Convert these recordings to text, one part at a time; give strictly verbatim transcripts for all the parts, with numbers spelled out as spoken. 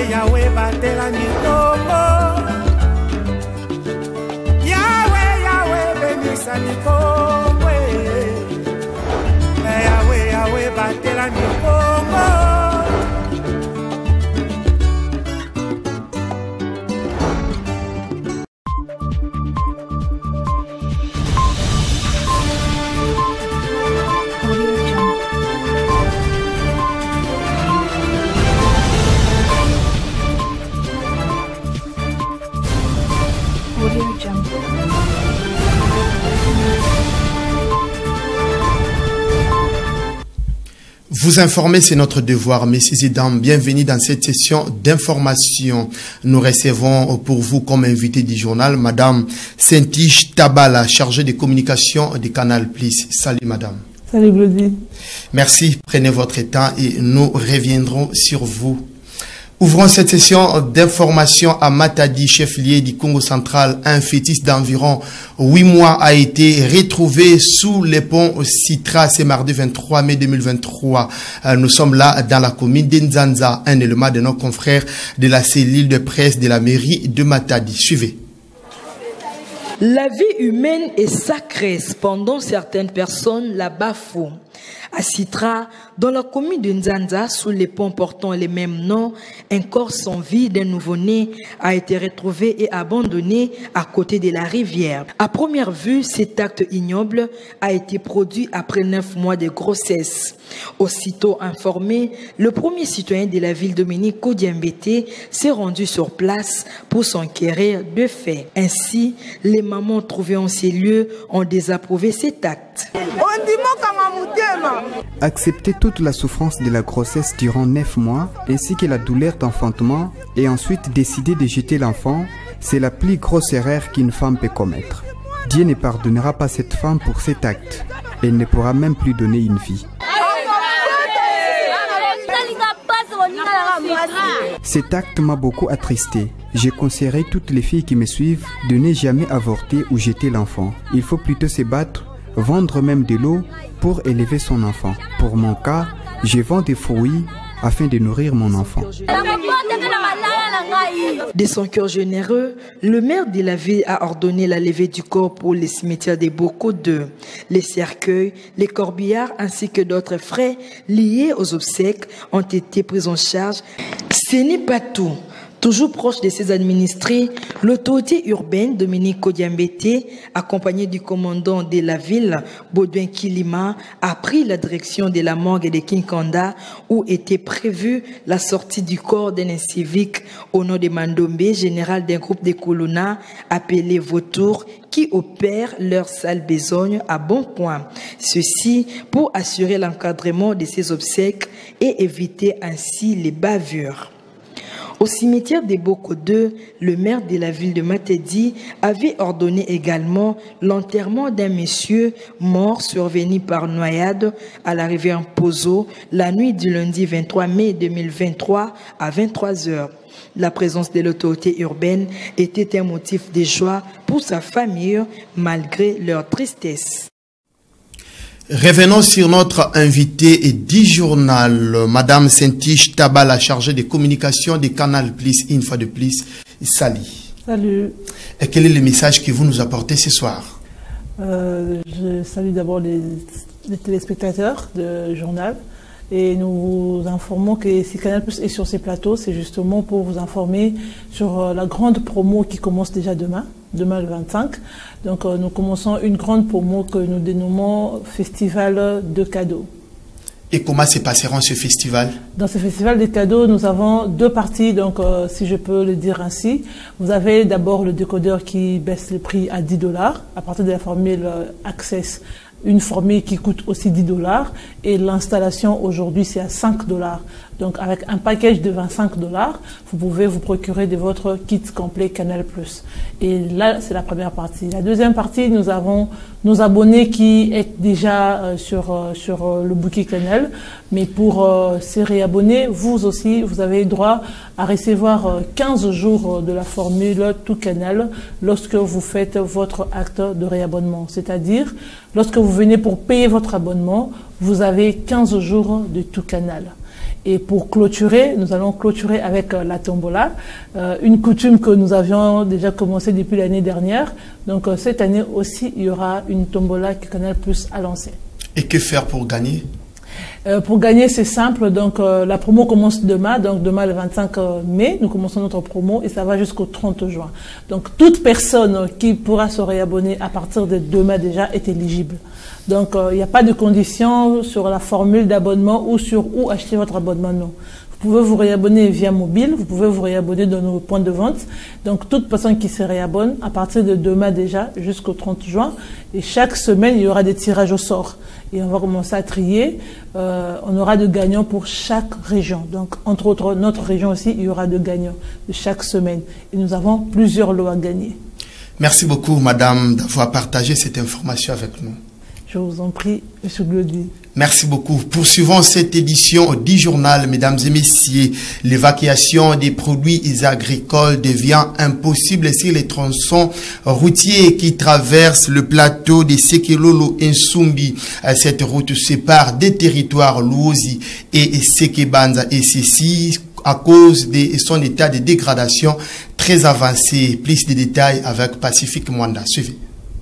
Yahweh, Yahweh, batela mikongo. Yahweh, Yahweh, benisa mikongo. Yahweh, Yahweh, batela mikongo. Vous informer, c'est notre devoir. Messieurs et dames, bienvenue dans cette session d'information. Nous recevons pour vous comme invité du journal Madame Saint-Tiche Tabala, chargée de communication de Canal Plus. Salut Madame. Salut Glody. Merci, prenez votre temps et nous reviendrons sur vous. Ouvrons cette session d'information à Matadi, chef-lieu du Congo central. Un fœtus d'environ huit mois a été retrouvé sous les ponts Citra ce mardi vingt-trois mai deux mille vingt-trois. Nous sommes là dans la commune d'Nzanza, un élément de nos confrères de la cellule de presse de la mairie de Matadi. Suivez. La vie humaine est sacrée, cependant certaines personnes la bafouent. À Citra, dans la commune de Nzanza, sous les ponts portant les mêmes noms, un corps sans vie d'un nouveau-né a été retrouvé et abandonné à côté de la rivière. À première vue, cet acte ignoble a été produit après neuf mois de grossesse. Aussitôt informé, le premier citoyen de la ville Dominique Kodiambete s'est rendu sur place pour s'enquérir de faits. Ainsi, les mamans trouvées en ces lieux ont désapprouvé cet acte. Accepter toute la souffrance de la grossesse durant neuf mois ainsi que la douleur d'enfantement et ensuite décider de jeter l'enfant, c'est la plus grosse erreur qu'une femme peut commettre. Dieu ne pardonnera pas cette femme pour cet acte. Elle ne pourra même plus donner une vie. Cet acte m'a beaucoup attristé. Je conseillerais toutes les filles qui me suivent de ne jamais avorter ou jeter l'enfant. Il faut plutôt se battre, vendre même de l'eau pour élever son enfant. Pour mon cas, je vends des fruits afin de nourrir mon enfant. De son cœur généreux, le maire de la ville a ordonné la levée du corps pour les cimetières des Boko deux. Les cercueils, les corbillards ainsi que d'autres frais liés aux obsèques ont été pris en charge. Ce n'est pas tout. Toujours proche de ses administrés, l'autorité urbaine Dominique Kodiambete, accompagné du commandant de la ville, Baudouin Kilima, a pris la direction de la morgue de Kinkanda où était prévue la sortie du corps d'un civique au nom de Mandombe, général d'un groupe de Kuluna appelé Vautour, qui opèrent leur sale besogne à bon point. Ceci pour assurer l'encadrement de ces obsèques et éviter ainsi les bavures. Au cimetière des Boko deux, le maire de la ville de Matadi avait ordonné également l'enterrement d'un monsieur mort survenu par noyade à la rivière Pozo la nuit du lundi vingt-trois mai deux mille vingt-trois à vingt-trois heures. La présence de l'autorité urbaine était un motif de joie pour sa famille malgré leur tristesse. Revenons sur notre invité du journal, Madame Saint-Tiche Tabala, chargée de communication de Canal Plus, une fois de plus. Salut. Salut. Et quel est le message que vous nous apportez ce soir? euh, Je salue d'abord les, les téléspectateurs du journal et nous vous informons que si Canal Plus est sur ces plateaux, c'est justement pour vous informer sur la grande promo qui commence déjà demain. Demain le vingt-cinq. Donc euh, nous commençons une grande promo que nous dénommons Festival de cadeaux. Et comment se passera ce festival? Dans ce festival de cadeaux, nous avons deux parties, donc euh, si je peux le dire ainsi. Vous avez d'abord le décodeur qui baisse le prix à dix dollars à partir de la formule euh, Access. Une formule qui coûte aussi dix dollars et l'installation aujourd'hui c'est à cinq dollars. Donc avec un package de vingt-cinq dollars, vous pouvez vous procurer de votre kit complet Canal Plus. Et là c'est la première partie. La deuxième partie, nous avons nos abonnés qui sont déjà euh, sur, euh, sur euh, le bouquet Canal. Mais pour euh, se réabonner, vous aussi, vous avez droit à recevoir euh, quinze jours de la formule Tout Canal lorsque vous faites votre acte de réabonnement. C'est-à-dire, lorsque vous venez pour payer votre abonnement, vous avez quinze jours de Tout Canal. Et pour clôturer, nous allons clôturer avec euh, la tombola, euh, une coutume que nous avions déjà commencé depuis l'année dernière. Donc euh, cette année aussi, il y aura une tombola que Canal Plus a lancée. Et que faire pour gagner? Euh, pour gagner, c'est simple. Donc, euh, la promo commence demain. Donc, demain, le vingt-cinq mai, nous commençons notre promo et ça va jusqu'au trente juin. Donc, toute personne qui pourra se réabonner à partir de demain déjà est éligible. Donc, il euh, n'y a pas de condition sur la formule d'abonnement ou sur où acheter votre abonnement. Non. Vous pouvez vous réabonner via mobile, vous pouvez vous réabonner dans nos points de vente. Donc, toute personne qui se réabonne, à partir de demain déjà, jusqu'au trente juin, et chaque semaine, il y aura des tirages au sort. Et on va commencer à trier. Euh, on aura de gagnants pour chaque région. Donc, entre autres, notre région aussi, il y aura de gagnants de chaque semaine. Et nous avons plusieurs lots à gagner. Merci beaucoup, madame, d'avoir partagé cette information avec nous. Je vous en prie, monsieur Glody. Merci beaucoup. Poursuivons cette édition du journal, mesdames et messieurs. L'évacuation des produits agricoles devient impossible sur les tronçons routiers qui traversent le plateau de Sekelolo et Nsumbi. Cette route sépare des territoires Luozi et Sekebanza et ceci à cause de son état de dégradation très avancé. Plus de détails avec Pacifique Mwanda. Suivez.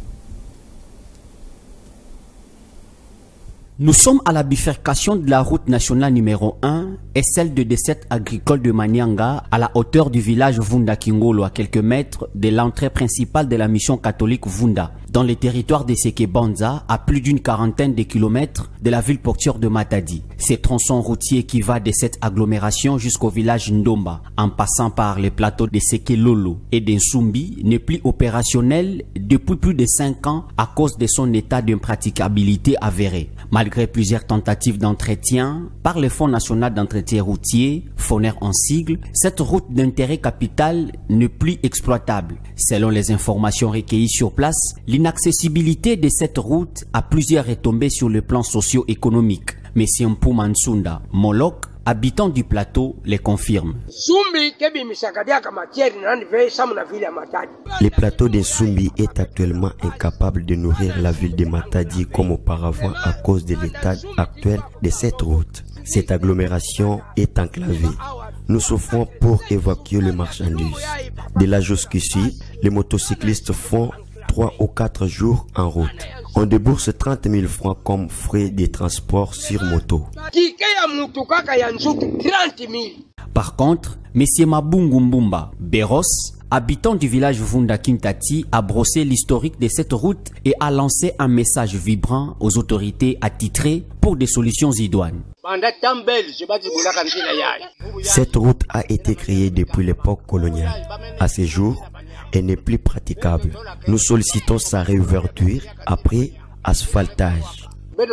Nous sommes à la bifurcation de la route nationale numéro un et celle de dix-sept agricole de Manianga à la hauteur du village Vunda Kingolo à quelques mètres de l'entrée principale de la mission catholique Vunda dans les territoires de Sekebanza à plus d'une quarantaine de kilomètres de la ville portuaire de Matadi. Ces tronçons routiers qui va de cette agglomération jusqu'au village Ndomba en passant par les plateaux de Sekelolo et d'Nsumbi n'est plus opérationnel depuis plus de cinq ans à cause de son état d'impraticabilité avérée. Malgré plusieurs tentatives d'entretien par le Fonds national d'entretien routier, FONER en sigle, cette route d'intérêt capital n'est plus exploitable. Selon les informations recueillies sur place, l'inaccessibilité de cette route a plusieurs retombées sur le plan socio-économique. Monsieur Mpou Mansunda, Moloch, habitant du plateau, les confirme. Le plateau de Sumbi est actuellement incapable de nourrir la ville de Matadi comme auparavant à cause de l'état actuel de cette route. Cette agglomération est enclavée. Nous souffrons pour évacuer les marchandises. De là jusqu'ici, les motocyclistes font trois ou quatre jours en route. On débourse trente mille francs comme frais de transport sur moto. Par contre, M. Mabungu Mbumba Beros, habitant du village Vunda Kintati, a brossé l'historique de cette route et a lancé un message vibrant aux autorités attitrées pour des solutions idoines. Cette route a été créée depuis l'époque coloniale. À ce jour, elle n'est plus praticable. Nous sollicitons sa réouverture après asphaltage.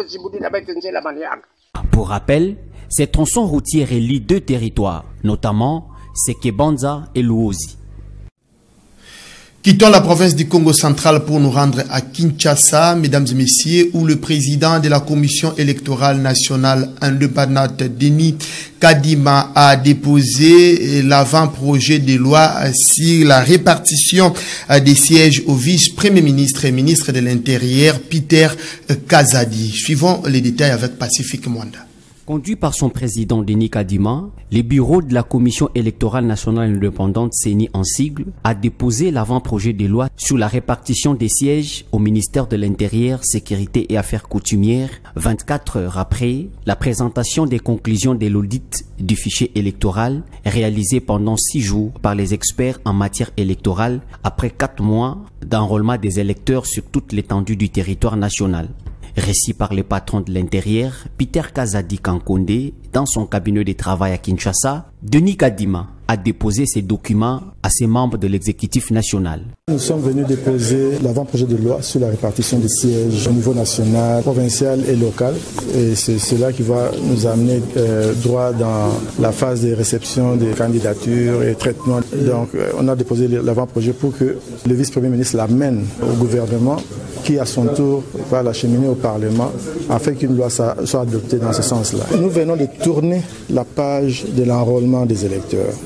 Pour rappel, ces tronçons routiers relient deux territoires, notamment Sekebanza et Luozi. Quittons la province du Congo central pour nous rendre à Kinshasa, mesdames et messieurs, où le président de la Commission électorale nationale indépendante, Denis Kadima, a déposé l'avant-projet de loi sur la répartition des sièges au vice-premier ministre et ministre de l'Intérieur, Peter Kazadi. Suivons les détails avec Pacifique Mwanda. Conduit par son président Denis Kadima, le bureau de la Commission électorale nationale indépendante, C E N I en sigle, a déposé l'avant-projet de loi sur la répartition des sièges au ministère de l'Intérieur, Sécurité et Affaires coutumières, vingt-quatre heures après la présentation des conclusions de l'audit du fichier électoral réalisé pendant six jours par les experts en matière électorale après quatre mois d'enrôlement des électeurs sur toute l'étendue du territoire national. Récit par le patron de l'Intérieur, Peter Kazadi Kankonde, dans son cabinet de travail à Kinshasa, Denis Kadima a déposé ces documents à ses membres de l'exécutif national. Nous sommes venus déposer l'avant-projet de loi sur la répartition des sièges au niveau national, provincial et local. Et c'est cela qui va nous amener euh, droit dans la phase de réception des candidatures et traitement. Donc euh, on a déposé l'avant-projet pour que le vice-premier ministre l'amène au gouvernement qui à son tour va l'acheminer au Parlement afin qu'une loi soit adoptée dans ce sens-là. Nous venons de tourner la page de l'enrôlement des électeurs.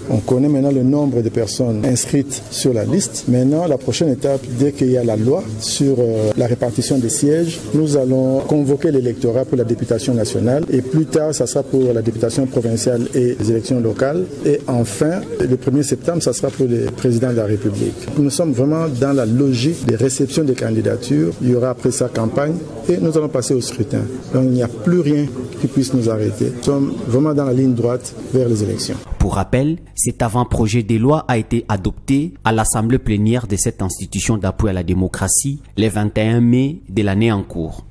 On connaît maintenant le nombre de personnes inscrites sur la liste. Maintenant, la prochaine étape, dès qu'il y a la loi sur euh, la répartition des sièges, nous allons convoquer l'électorat pour la députation nationale et plus tard, ça sera pour la députation provinciale et les élections locales. Et enfin, le premier septembre, ça sera pour le président de la République. Nous sommes vraiment dans la logique de réception des candidatures. Il y aura après ça campagne et nous allons passer au scrutin. Donc il n'y a plus rien qui puisse nous arrêter. Nous sommes vraiment dans la ligne droite vers les élections. Pour rappel, cet avant-projet de loi a été adopté à l'Assemblée plénière de cette institution d'appui à la démocratie le vingt et un mai de l'année en cours.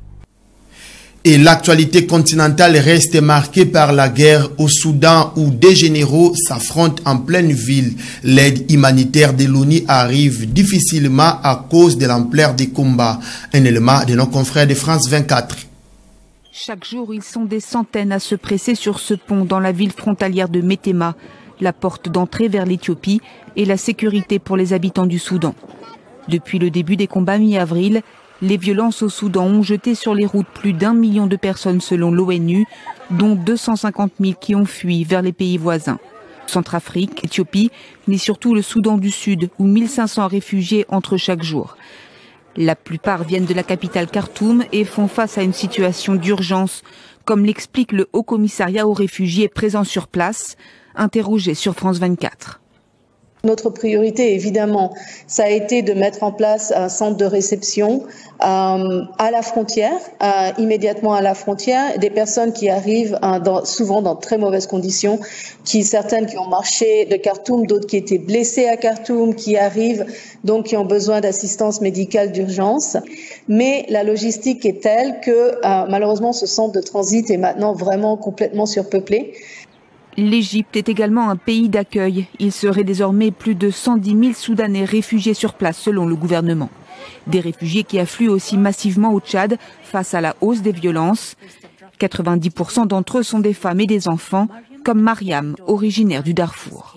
Et l'actualité continentale reste marquée par la guerre au Soudan où des généraux s'affrontent en pleine ville. L'aide humanitaire de l'ONU arrive difficilement à cause de l'ampleur des combats. Un élément de nos confrères de France vingt-quatre. Chaque jour, ils sont des centaines à se presser sur ce pont dans la ville frontalière de Météma, la porte d'entrée vers l'Éthiopie et la sécurité pour les habitants du Soudan. Depuis le début des combats mi-avril, les violences au Soudan ont jeté sur les routes plus d'un million de personnes selon l'ONU, dont deux cent cinquante mille qui ont fui vers les pays voisins. Centrafrique, Éthiopie, mais surtout le Soudan du Sud, où mille cinq cents réfugiés entrent chaque jour. La plupart viennent de la capitale Khartoum et font face à une situation d'urgence, comme l'explique le Haut Commissariat aux réfugiés présent sur place, interrogé sur France vingt-quatre. Notre priorité, évidemment, ça a été de mettre en place un centre de réception euh, à la frontière, euh, immédiatement à la frontière, des personnes qui arrivent euh, dans, souvent dans très mauvaises conditions, qui certaines qui ont marché de Khartoum, d'autres qui étaient blessées à Khartoum, qui arrivent donc qui ont besoin d'assistance médicale d'urgence. Mais la logistique est telle que euh, malheureusement ce centre de transit est maintenant vraiment complètement surpeuplé. L'Égypte est également un pays d'accueil. Il serait désormais plus de cent dix mille Soudanais réfugiés sur place selon le gouvernement. Des réfugiés qui affluent aussi massivement au Tchad face à la hausse des violences. quatre-vingt-dix pour cent d'entre eux sont des femmes et des enfants, comme Mariam, originaire du Darfour.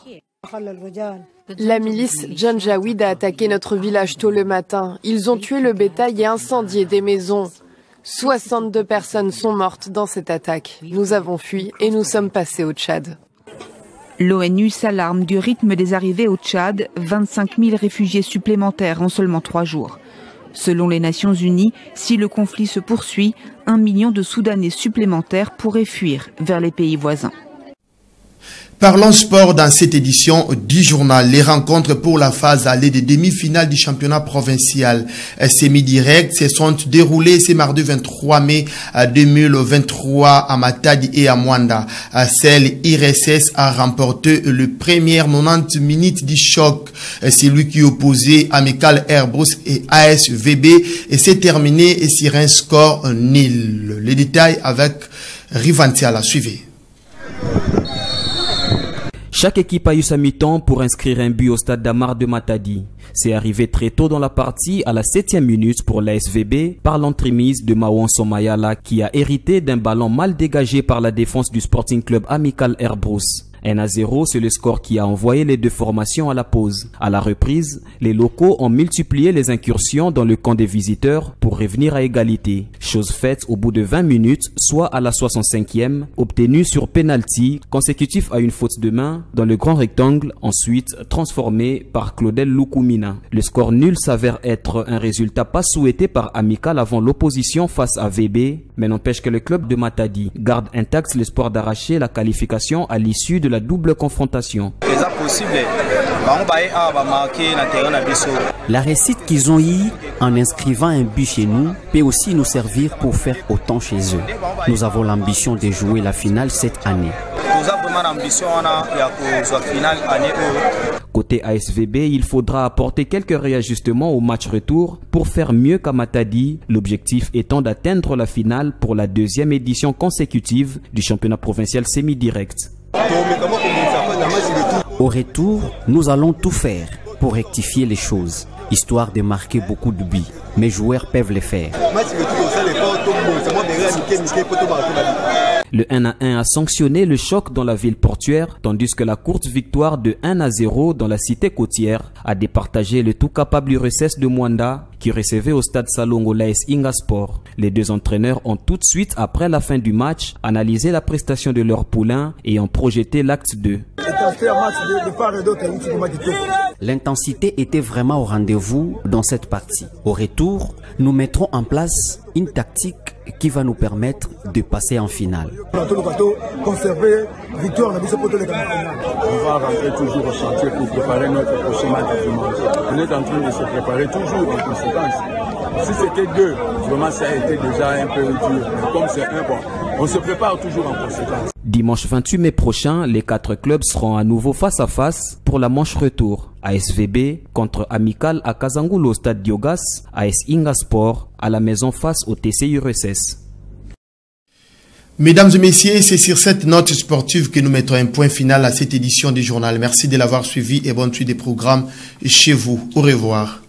La milice Janjaweed a attaqué notre village tôt le matin. Ils ont tué le bétail et incendié des maisons. soixante-deux personnes sont mortes dans cette attaque. Nous avons fui et nous sommes passés au Tchad. L'ONU s'alarme du rythme des arrivées au Tchad, vingt-cinq mille réfugiés supplémentaires en seulement trois jours. Selon les Nations Unies, si le conflit se poursuit, un million de Soudanais supplémentaires pourraient fuir vers les pays voisins. Parlons sport dans cette édition du journal. Les rencontres pour la phase allée des demi-finales du championnat provincial semi-direct se sont déroulées ce mardi vingt-trois mai deux mille vingt-trois à Matadi et à Mwanda. Celle I R S S a remporté le premier quatre-vingt-dix minutes du choc. C'est lui qui opposait Amical Airbus et A S V B et s'est terminé sur un score nul. Les détails avec Rivantia la suivez. Chaque équipe a eu sa mi-temps pour inscrire un but au stade d'Amar de Matadi. C'est arrivé très tôt dans la partie à la septième minute pour l'A S V B par l'entremise de Mawon Somayala qui a hérité d'un ballon mal dégagé par la défense du Sporting Club Amical Airbus. un à zéro, c'est le score qui a envoyé les deux formations à la pause. À la reprise, les locaux ont multiplié les incursions dans le camp des visiteurs pour revenir à égalité. Chose faite au bout de vingt minutes, soit à la soixante-cinquième, obtenue sur penalty, consécutif à une faute de main dans le grand rectangle, ensuite transformé par Claudel Lukumina. Le score nul s'avère être un résultat pas souhaité par Amical avant l'opposition face à V B, mais n'empêche que le club de Matadi garde intact l'espoir d'arracher la qualification à l'issue de la double confrontation. La réussite qu'ils ont eue en inscrivant un but chez nous peut aussi nous servir pour faire autant chez eux. Nous avons l'ambition de jouer la finale cette année. Côté A S V B, il faudra apporter quelques réajustements au match retour pour faire mieux qu'à Matadi, l'objectif étant d'atteindre la finale pour la deuxième édition consécutive du championnat provincial semi-direct. Au retour, nous allons tout faire pour rectifier les choses, histoire de marquer beaucoup de buts. Mes joueurs peuvent les faire. Le un à un a sanctionné le choc dans la ville portuaire, tandis que la courte victoire de un à zéro dans la cité côtière a départagé le tout capable U R S S de Mwanda qui recevait au stade Salongo l'A S Ingasport. Les deux entraîneurs ont tout de suite, après la fin du match, analysé la prestation de leur poulain et ont projeté l'acte deux. L'intensité était vraiment au rendez-vous dans cette partie. Au retour, nous mettrons en place une tactique qui va nous permettre de passer en finale. On va rentrer toujours au chantier pour préparer notre prochain match à dimanche. On est en train de se préparer toujours en conséquence. Si c'était deux, vraiment ça a été déjà un peu dur. Mais comme c'est un, bon, on se prépare toujours en conséquence. Dimanche vingt-huit mai prochain, les quatre clubs seront à nouveau face à face pour la manche retour. A S V B contre Amical à Kazangoul au stade Diogas, A S Ingasport à la maison face au T C U R S S. Mesdames et messieurs, c'est sur cette note sportive que nous mettons un point final à cette édition du journal. Merci de l'avoir suivi et bonne suite des programmes chez vous. Au revoir.